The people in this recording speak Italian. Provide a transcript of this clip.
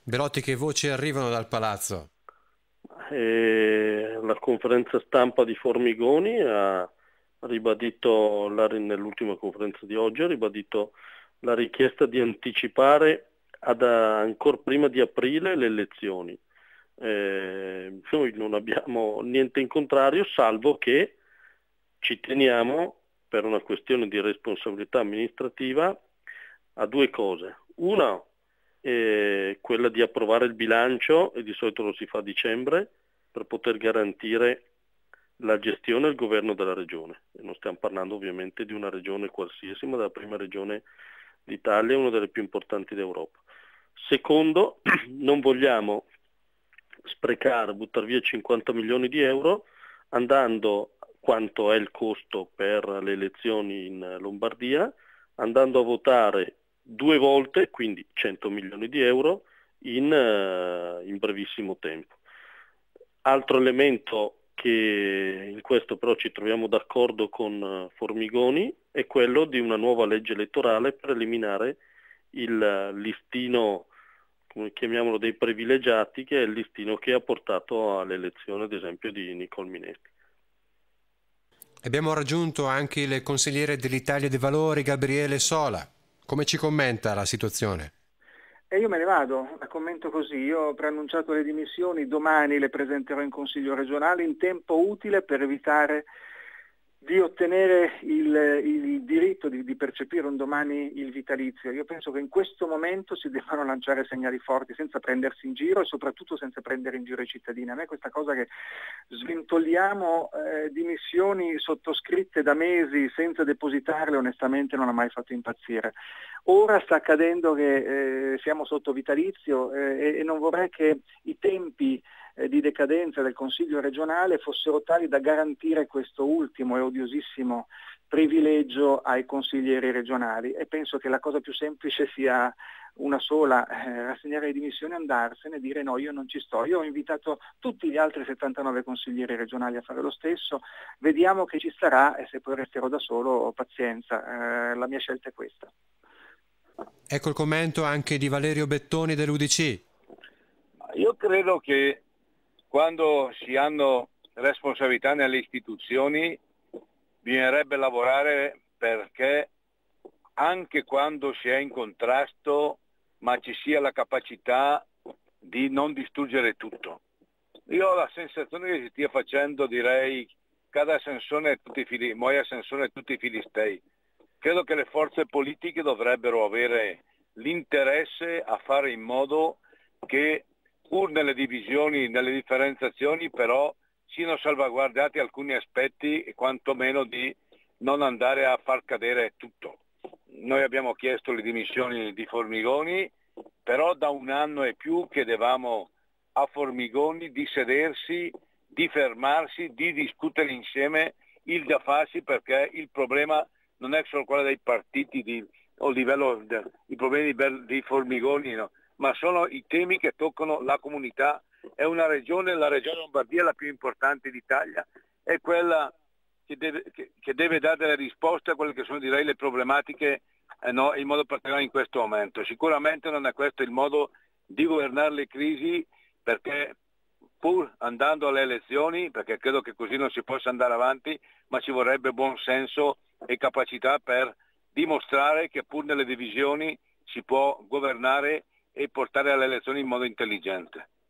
Belotti, che voci arrivano dal palazzo? La conferenza stampa di Formigoni ha ribadito, nell'ultima conferenza di oggi, ha ribadito la richiesta di anticipare ancora prima di aprile le elezioni. Noi non abbiamo niente in contrario, salvo che ci teniamo, per una questione di responsabilità amministrativa, a due cose. Una, quella di approvare il bilancio, e di solito lo si fa a dicembre, per poter garantire la gestione e il governo della regione. E non stiamo parlando ovviamente di una regione qualsiasi, ma della prima regione d'Italia, una delle più importanti d'Europa. Secondo, non vogliamo sprecare, buttare via 50 milioni di euro andando, quanto è il costo per le elezioni in Lombardia, andando a votare due volte, quindi 100 milioni di euro, in brevissimo tempo. Altro elemento che in questo però ci troviamo d'accordo con Formigoni è quello di una nuova legge elettorale per eliminare il listino, come chiamiamolo, dei privilegiati, che è il listino che ha portato all'elezione, ad esempio, di Nicole Minetti. Abbiamo raggiunto anche il consigliere dell'Italia dei Valori, Gabriele Sola. Come ci commenta la situazione? E io me ne vado, la commento così. Io ho preannunciato le dimissioni, domani le presenterò in Consiglio regionale in tempo utile per evitare di ottenere il diritto di percepire un domani il vitalizio. Io penso che in questo momento si debbano lanciare segnali forti senza prendersi in giro e soprattutto senza prendere in giro i cittadini. A me questa cosa che sventoliamo dimissioni sottoscritte da mesi senza depositarle onestamente non ha mai fatto impazzire. Ora sta accadendo che siamo sotto vitalizio e non vorrei che i tempi di decadenza del Consiglio regionale fossero tali da garantire questo ultimo e odiosissimo privilegio ai consiglieri regionali, e penso che la cosa più semplice sia una sola: rassegnare le dimissioni, andarsene e dire no, io non ci sto. Io ho invitato tutti gli altri 79 consiglieri regionali a fare lo stesso, vediamo che ci sarà, e se poi resterò da solo pazienza, la mia scelta è questa. Ecco il commento anche di Valerio Bettoni dell'UDC. Io credo che quando si hanno responsabilità nelle istituzioni bisognerebbe lavorare perché anche quando si è in contrasto, ma ci sia la capacità di non distruggere tutto. Io ho la sensazione che si stia facendo, direi, cada Sansone e tutti i fili, Moia Sansone e tutti i filistei. Credo che le forze politiche dovrebbero avere l'interesse a fare in modo che, pur nelle divisioni, nelle differenziazioni, però siano salvaguardati alcuni aspetti e quantomeno di non andare a far cadere tutto. Noi abbiamo chiesto le dimissioni di Formigoni, però da un anno e più chiedevamo a Formigoni di sedersi, di fermarsi, di discutere insieme il da farsi, perché il problema non è solo quello dei partiti o livello i problemi di Formigoni, no, ma sono i temi che toccano la comunità. È una regione, la regione Lombardia, la più importante d'Italia, è quella che deve dare delle risposte a quelle che sono, direi, le problematiche, no, in modo particolare in questo momento. Sicuramente non è questo il modo di governare le crisi, perché pur andando alle elezioni, perché credo che così non si possa andare avanti, ma ci vorrebbe buon senso e capacità per dimostrare che pur nelle divisioni si può governare e portare alle elezioni in modo intelligente.